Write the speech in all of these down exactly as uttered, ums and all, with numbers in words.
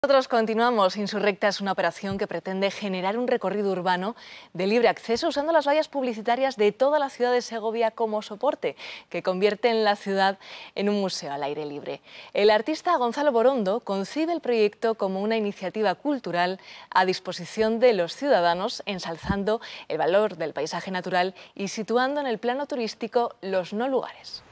Nosotros continuamos. Insurrecta es una operación que pretende generar un recorrido urbano de libre acceso usando las vallas publicitarias de toda la ciudad de Segovia como soporte, que convierten la ciudad en un museo al aire libre. El artista Gonzalo Borondo concibe el proyecto como una iniciativa cultural a disposición de los ciudadanos, ensalzando el valor del paisaje natural y situando en el plano turístico los no lugares.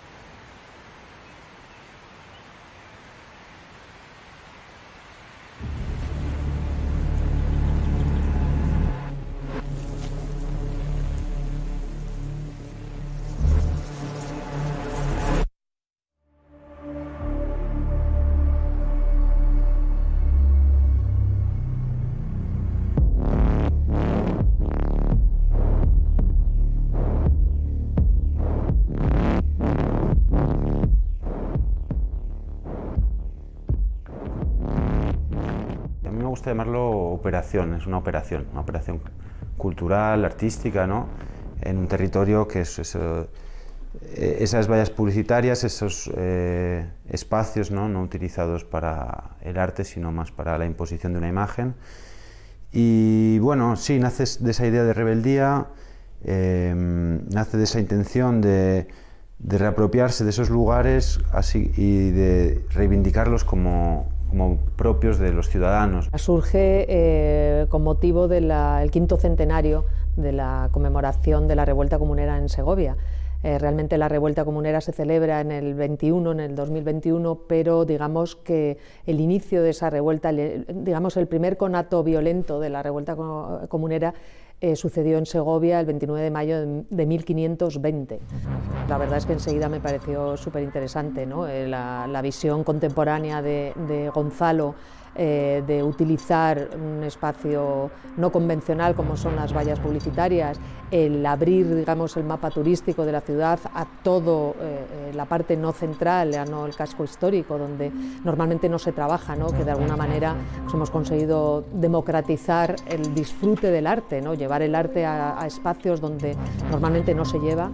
Me gusta llamarlo operación, es una operación, una operación cultural, artística, ¿no? En un territorio que es eso, esas vallas publicitarias, esos eh, espacios, ¿no? No utilizados para el arte, sino más para la imposición de una imagen. Y bueno, sí, nace de esa idea de rebeldía, eh, nace de esa intención de, de reapropiarse de esos lugares así, y de reivindicarlos como como propios de los ciudadanos. Surge eh, con motivo del quinto centenario de la conmemoración de la Revuelta Comunera en Segovia. Eh, realmente la Revuelta Comunera se celebra en el veintiuno, en el dos mil veintiuno, pero digamos que el inicio de esa revuelta, digamos el primer conato violento de la Revuelta Comunera eh, sucedió en Segovia el veintinueve de mayo de mil quinientos veinte. La verdad es que enseguida me pareció súper interesante, ¿no? eh, la, la visión contemporánea de, de Gonzalo, Eh, de utilizar un espacio no convencional como son las vallas publicitarias, el abrir, digamos, el mapa turístico de la ciudad a todo eh, la parte no central, a no el casco histórico, donde normalmente no se trabaja, ¿no? Que de alguna manera pues, hemos conseguido democratizar el disfrute del arte, ¿no? Llevar el arte a, a espacios donde normalmente no se lleva.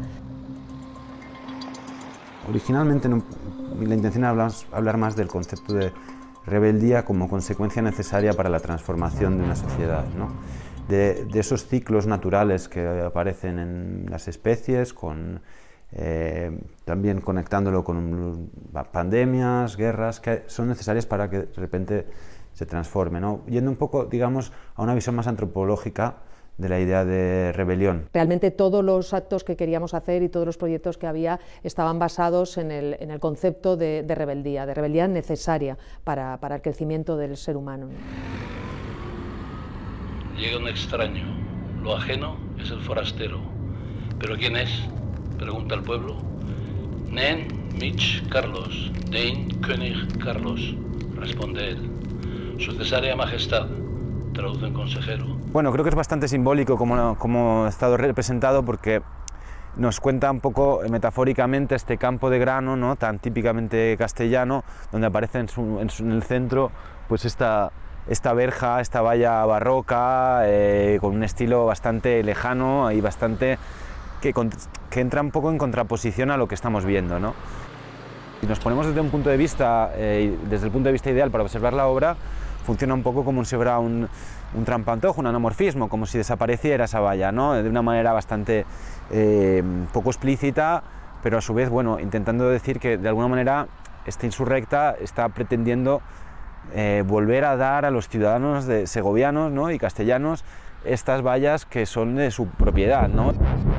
Originalmente no, la intención era hablar, hablar más del concepto de rebeldía como consecuencia necesaria para la transformación de una sociedad, ¿no? de, de esos ciclos naturales que aparecen en las especies, con, eh, también conectándolo con pandemias, guerras, que son necesarias para que de repente se transforme, ¿no? Yendo un poco, digamos, a una visión más antropológica de la idea de rebelión. Realmente todos los actos que queríamos hacer y todos los proyectos que había estaban basados en el, en el concepto de, de rebeldía, de rebeldía necesaria para, para el crecimiento del ser humano. Llega un extraño, lo ajeno es el forastero. ¿Pero quién es?, pregunta el pueblo. Nen mich Carlos, dein König Carlos, responde él. Su cesárea majestad, traduce en consejero. Bueno, creo que es bastante simbólico como, como ha estado representado, porque nos cuenta un poco metafóricamente este campo de grano, ¿no? Tan típicamente castellano, donde aparece en, su, en, su, en el centro pues esta, esta verja, esta valla barroca, eh, con un estilo bastante lejano y bastante que, que entra un poco en contraposición a lo que estamos viendo, ¿no? Si nos ponemos desde un punto de vista, eh, desde el punto de vista ideal para observar la obra, funciona un poco como si fuera un, un trampantojo, un anamorfismo, como si desapareciera esa valla, ¿no? De una manera bastante eh, poco explícita, pero a su vez, bueno, intentando decir que de alguna manera esta insurrecta está pretendiendo eh, volver a dar a los ciudadanos de, segovianos, ¿no? Y castellanos estas vallas que son de su propiedad, ¿no?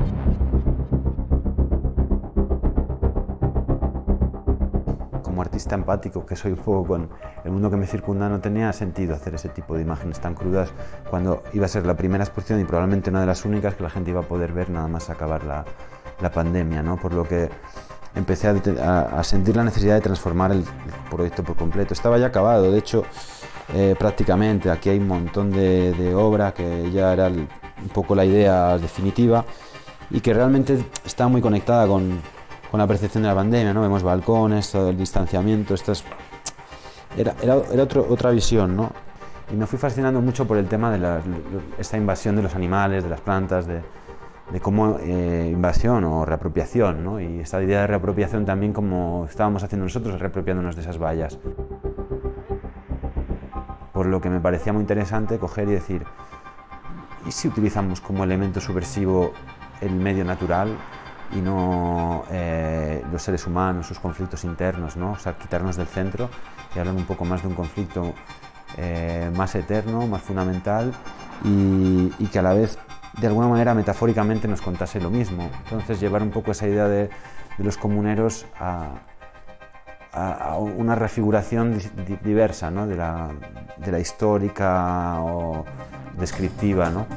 Como artista empático que soy un poco con el mundo que me circunda, no tenía sentido hacer ese tipo de imágenes tan crudas cuando iba a ser la primera exposición y probablemente una de las únicas que la gente iba a poder ver nada más acabar la, la pandemia, ¿no? Por lo que empecé a, a, a sentir la necesidad de transformar el, el proyecto por completo. Estaba ya acabado, de hecho, eh, prácticamente. Aquí hay un montón de, de obra que ya era el, un poco la idea definitiva y que realmente estaba muy conectada con con la percepción de la pandemia, ¿no? Vemos balcones, todo el distanciamiento, estas... era, era, era otro, otra visión, ¿no? Y me fui fascinando mucho por el tema de la, esta invasión de los animales, de las plantas, de, de cómo eh, invasión o reapropiación, ¿no? Y esta idea de reapropiación también como estábamos haciendo nosotros, reapropiándonos de esas vallas. por lo que me parecía muy interesante coger y decir, ¿y si utilizamos como elemento subversivo el medio natural y no eh, los seres humanos, sus conflictos internos, ¿no? O sea, quitarnos del centro y hablar un poco más de un conflicto eh, más eterno, más fundamental y, y que a la vez, de alguna manera, metafóricamente nos contase lo mismo. Entonces, llevar un poco esa idea de, de los comuneros a, a, a una refiguración di, diversa, ¿no? de, la, de la histórica o descriptiva, ¿no?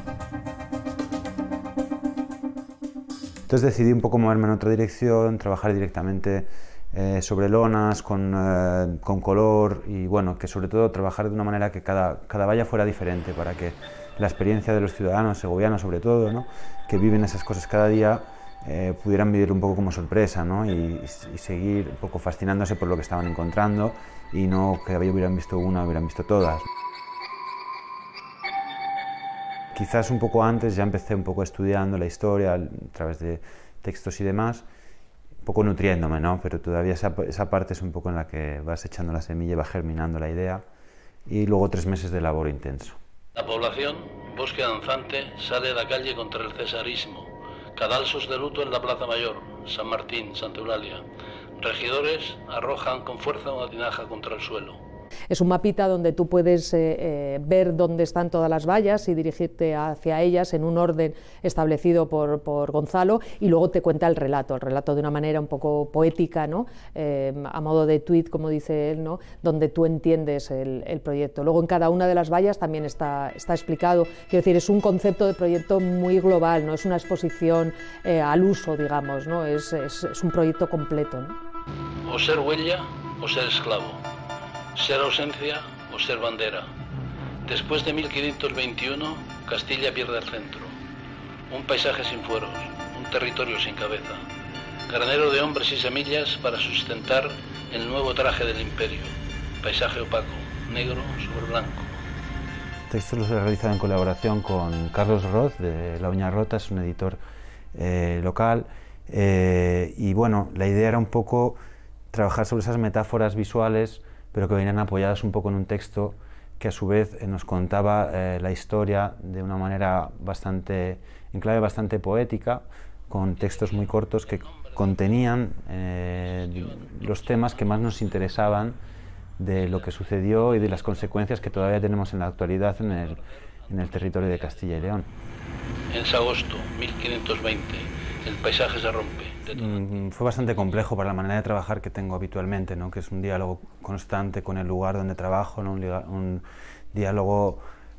Entonces decidí un poco moverme en otra dirección, trabajar directamente eh, sobre lonas, con, eh, con color y bueno, que sobre todo trabajar de una manera que cada, cada valla fuera diferente para que la experiencia de los ciudadanos segovianos sobre todo, ¿no? que viven esas cosas cada día, eh, pudieran vivir un poco como sorpresa, ¿no? y, y seguir un poco fascinándose por lo que estaban encontrando y no que hubieran visto una, hubieran visto todas. Quizás un poco antes ya empecé un poco estudiando la historia a través de textos y demás, un poco nutriéndome, ¿no? Pero todavía esa, esa parte es un poco en la que vas echando la semilla y va germinando la idea y luego tres meses de labor intenso. La población, bosque danzante, sale a la calle contra el cesarismo, cadalsos de luto en la Plaza Mayor, San Martín, Santa Eulalia. Regidores arrojan con fuerza una tinaja contra el suelo. Es un mapita donde tú puedes eh, eh, ver dónde están todas las vallas y dirigirte hacia ellas en un orden establecido por, por Gonzalo y luego te cuenta el relato, el relato de una manera un poco poética, ¿no? eh, a modo de tweet, como dice él, ¿no? donde tú entiendes el, el proyecto. Luego en cada una de las vallas también está, está explicado, quiero decir, es un concepto de proyecto muy global, no es una exposición eh, al uso, digamos, ¿no? es, es, es un proyecto completo, ¿no? O ser huella o ser esclavo. Ser ausencia o ser bandera. Después de mil quinientos veintiuno, Castilla pierde el centro. Un paisaje sin fueros, un territorio sin cabeza. Granero de hombres y semillas para sustentar el nuevo traje del imperio. Paisaje opaco, negro sobre blanco. El texto lo he realizado en colaboración con Carlos Roz, de La Uña Rota, es un editor eh, local. Eh, y bueno, la idea era un poco trabajar sobre esas metáforas visuales pero que venían apoyadas un poco en un texto que a su vez eh, nos contaba eh, la historia de una manera bastante, en clave bastante poética, con textos muy cortos que contenían eh, los temas que más nos interesaban de lo que sucedió y de las consecuencias que todavía tenemos en la actualidad en el, en el territorio de Castilla y León. En agosto mil quinientos veinte, el paisaje se rompe. Mm, fue bastante complejo para la manera de trabajar que tengo habitualmente, ¿no? que es un diálogo constante con el lugar donde trabajo, ¿no? un, un diálogo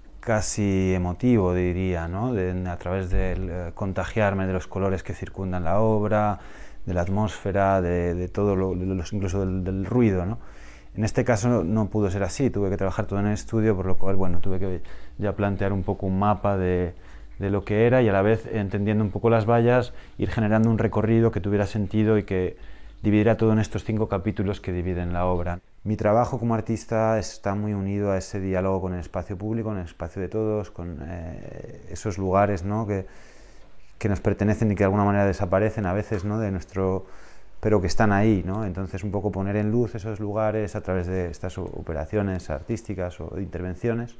casi emotivo, diría, ¿no? de, a través de eh, contagiarme de los colores que circundan la obra, de la atmósfera, de, de todo, lo, de los, incluso del, del ruido, ¿no? En este caso no, no pudo ser así, tuve que trabajar todo en el estudio, por lo cual bueno, tuve que ya plantear un poco un mapa de, de lo que era y a la vez, entendiendo un poco las vallas, ir generando un recorrido que tuviera sentido y que dividiera todo en estos cinco capítulos que dividen la obra. Mi trabajo como artista está muy unido a ese diálogo con el espacio público, con el espacio de todos, con eh, esos lugares, ¿no? que, que nos pertenecen y que de alguna manera desaparecen a veces, ¿no? de nuestro, pero que están ahí, ¿no? Entonces un poco poner en luz esos lugares a través de estas operaciones artísticas o de intervenciones.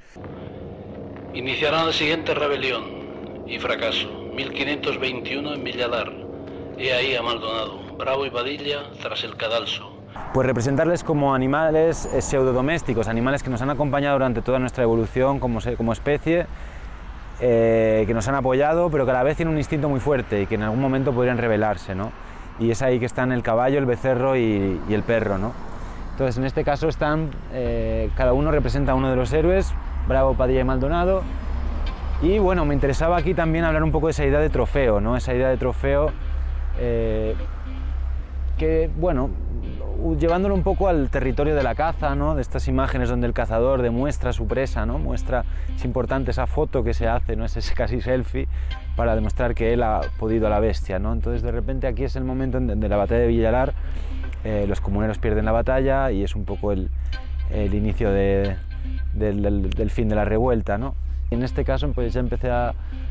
Iniciarán la siguiente rebelión y fracaso, mil quinientos veintiuno en Villalar. He ahí a Maldonado, Bravo y Padilla tras el cadalso. Pues representarles como animales eh, pseudodomésticos, animales que nos han acompañado durante toda nuestra evolución como, como especie, eh, que nos han apoyado, pero que a la vez tienen un instinto muy fuerte y que en algún momento podrían rebelarse, ¿no? Y es ahí que están el caballo, el becerro y, y el perro, ¿no? Entonces, en este caso están, eh, cada uno representa a uno de los héroes, Bravo, Padilla y Maldonado. Y bueno, me interesaba aquí también hablar un poco de esa idea de trofeo, ¿no? Esa idea de trofeo eh, que, bueno, llevándolo un poco al territorio de la caza, ¿no? De estas imágenes donde el cazador demuestra su presa, ¿no? Muestra, es importante esa foto que se hace, ¿no? Ese casi selfie para demostrar que él ha podido a la bestia, ¿no? Entonces de repente aquí es el momento de la batalla de Villalar, eh, los comuneros pierden la batalla y es un poco el, el inicio de, del, del, del fin de la revuelta, ¿no? En este caso pues ya empecé a,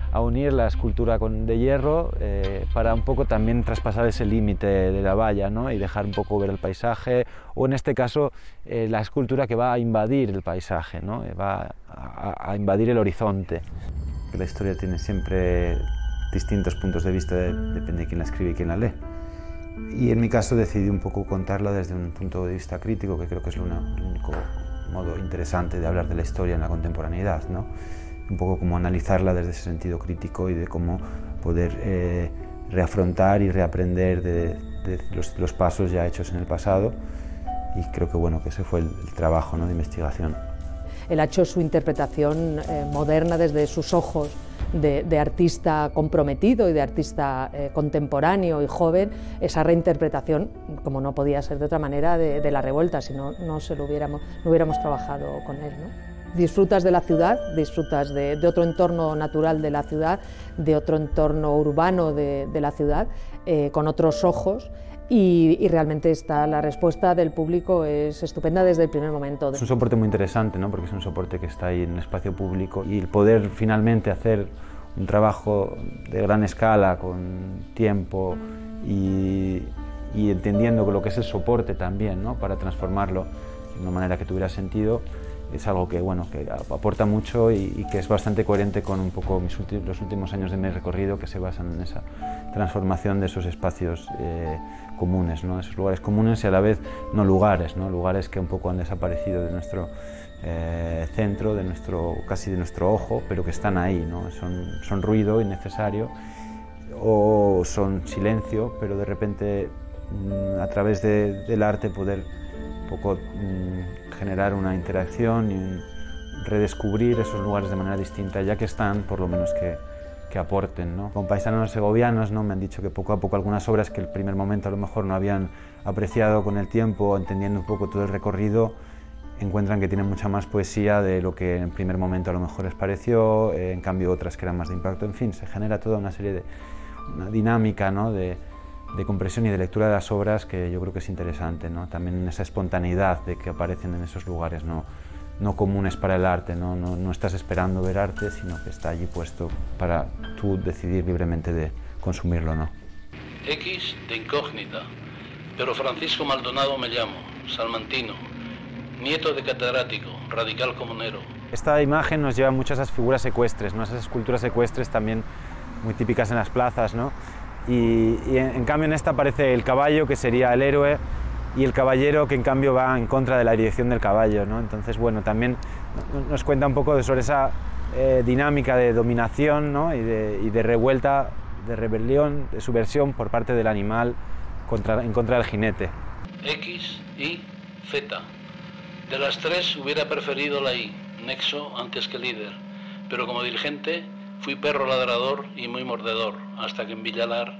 a unir la escultura con, de hierro eh, para un poco también traspasar ese límite de la valla, ¿no? Y dejar un poco ver el paisaje, o en este caso eh, la escultura que va a invadir el paisaje, ¿no? Va a, a invadir el horizonte. La historia tiene siempre distintos puntos de vista, de, depende de quién la escribe y quién la lee. Y en mi caso decidí un poco contarla desde un punto de vista crítico, que creo que es el único modo interesante de hablar de la historia en la contemporaneidad, ¿no? Un poco como analizarla desde ese sentido crítico y de cómo poder eh, reafrontar y reaprender de, de los, los pasos ya hechos en el pasado, y creo que, bueno, que ese fue el, el trabajo, ¿no?, de investigación. Él ha hecho su interpretación eh, moderna desde sus ojos de, de artista comprometido y de artista eh, contemporáneo y joven, esa reinterpretación, como no podía ser de otra manera, de, de la revuelta, si no, no, se lo hubiéramos, no hubiéramos trabajado con él, ¿no? Disfrutas de la ciudad, disfrutas de, de otro entorno natural de la ciudad, de otro entorno urbano de, de la ciudad, eh, con otros ojos. Y, y realmente está, la respuesta del público es estupenda desde el primer momento. Es un soporte muy interesante, ¿no? Porque es un soporte que está ahí en el espacio público, y el poder finalmente hacer un trabajo de gran escala, con tiempo y, y entendiendo lo que es el soporte también, ¿no?, para transformarlo de una manera que tuviera sentido, es algo que, bueno, que aporta mucho y, y que es bastante coherente con un poco mis últimos, los últimos años de mi recorrido, que se basan en esa transformación de esos espacios eh, comunes, ¿no?, esos lugares comunes y a la vez no lugares, ¿no?, lugares que un poco han desaparecido de nuestro eh, centro, de nuestro, casi de nuestro ojo, pero que están ahí, ¿no? Son, son ruido innecesario o son silencio, pero de repente a través de, del arte poder un poco mmm, generar una interacción y redescubrir esos lugares de manera distinta, ya que están, por lo menos que, que aporten, ¿no? Con paisanos segovianos, ¿no?, me han dicho que poco a poco algunas obras que el primer momento a lo mejor no habían apreciado, con el tiempo, entendiendo un poco todo el recorrido, encuentran que tienen mucha más poesía de lo que en el primer momento a lo mejor les pareció, eh, en cambio otras que eran más de impacto. En fin, se genera toda una serie de una dinámica, ¿no?, de, de compresión y de lectura de las obras que yo creo que es interesante, ¿no? También esa espontaneidad de que aparecen en esos lugares no, no comunes para el arte, ¿no? No, no estás esperando ver arte, sino que está allí puesto para tú decidir libremente de consumirlo o no. X de incógnita, pero Francisco Maldonado me llamo, salmantino, nieto de catedrático, radical comunero. Esta imagen nos lleva a muchas esas figuras ecuestres, ¿no?, esas esculturas ecuestres también muy típicas en las plazas, ¿no? Y, y en, en cambio en esta aparece el caballo, que sería el héroe, y el caballero, que en cambio va en contra de la dirección del caballo, ¿no? Entonces, bueno, también nos cuenta un poco sobre esa eh, dinámica de dominación, ¿no?, y, de, y de revuelta, de rebelión, de subversión por parte del animal contra, en contra del jinete. X, Y, Z. De las tres hubiera preferido la Y, nexo antes que líder, pero como dirigente fui perro ladrador y muy mordedor, hasta que en Villalar,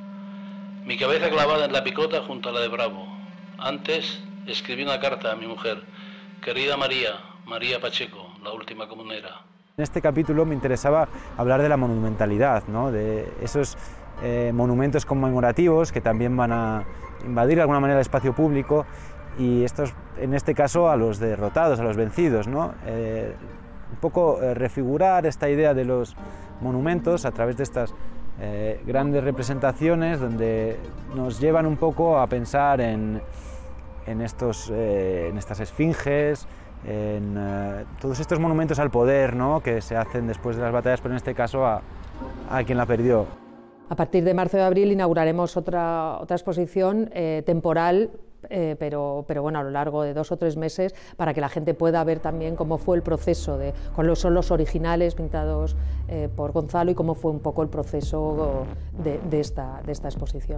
mi cabeza clavada en la picota junto a la de Bravo. Antes escribí una carta a mi mujer, querida María, María Pacheco, la última comunera. En este capítulo me interesaba hablar de la monumentalidad, ¿no?, de esos eh, monumentos conmemorativos que también van a invadir de alguna manera el espacio público, y estos, en este caso, a los derrotados, a los vencidos, ¿no? Eh, un poco eh, refigurar esta idea de los monumentos a través de estas eh, grandes representaciones, donde nos llevan un poco a pensar en, en, estos, eh, en estas esfinges, en eh, todos estos monumentos al poder, ¿no?, que se hacen después de las batallas, pero en este caso a, a quien la perdió. A partir de marzo y abril inauguraremos otra, otra exposición eh, temporal, Eh, pero, pero bueno, a lo largo de dos o tres meses, para que la gente pueda ver también cómo fue el proceso, de cuáles son los originales pintados eh, por Gonzalo y cómo fue un poco el proceso de, de, esta, de esta exposición.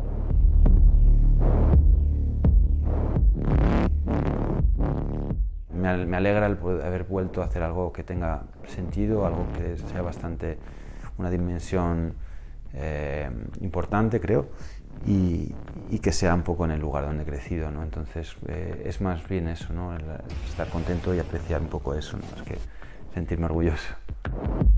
Me, me alegra el poder haber vuelto a hacer algo que tenga sentido, algo que sea bastante, una dimensión eh, importante, creo. Y, y que sea un poco en el lugar donde he crecido, ¿no? Entonces eh, es más bien eso, ¿no?, el estar contento y apreciar un poco eso, ¿no?, más que sentirme orgulloso.